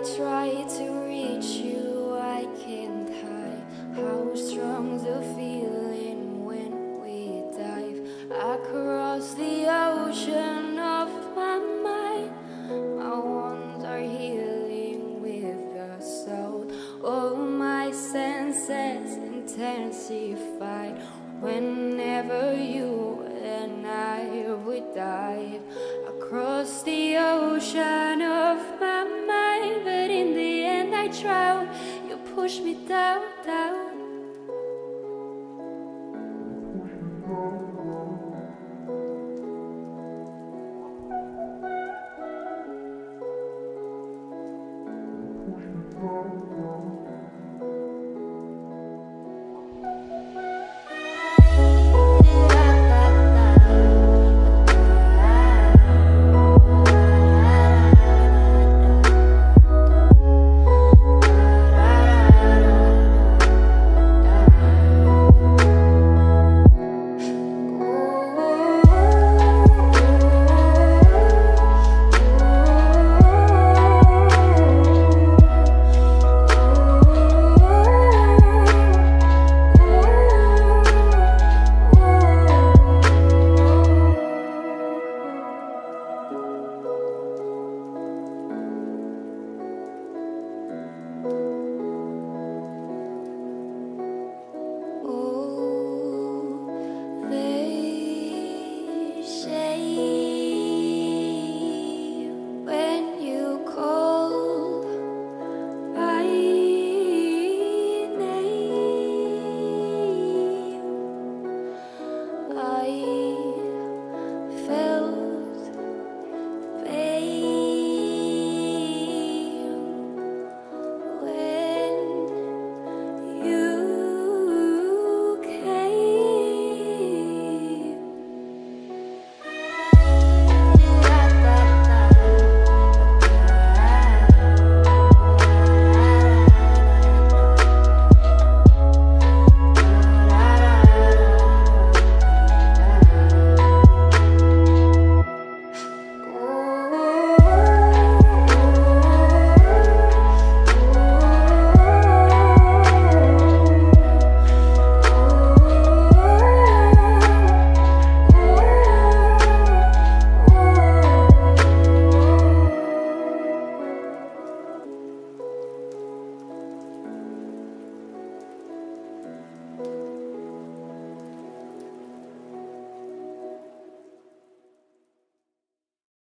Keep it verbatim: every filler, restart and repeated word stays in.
try to reach you, I can't hide how strong the feeling when we dive across the ocean of my mind. My wounds are healing with the soul. All my senses intensified whenever you and I would dive across the ocean of my mind. But in the end I drown. You push me down, down.